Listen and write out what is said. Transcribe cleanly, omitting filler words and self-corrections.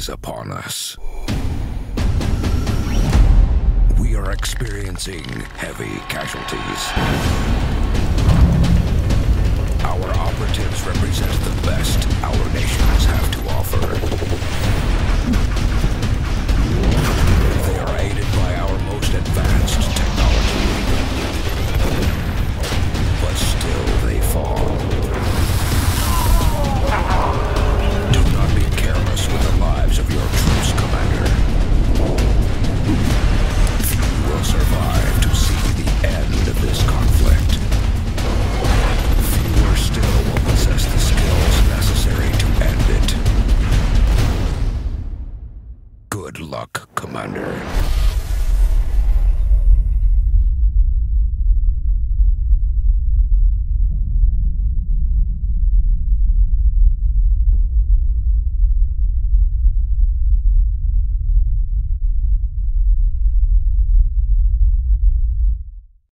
is upon us. We are experiencing heavy casualties. Our operatives represent the best our nations have to offer. They are aided by our most advanced technology. But still they fall. Do not be careless with the lives of your troops, Commander. Few will survive to see the end of this conflict. Fewer still will possess the skills necessary to end it. Good luck, Commander.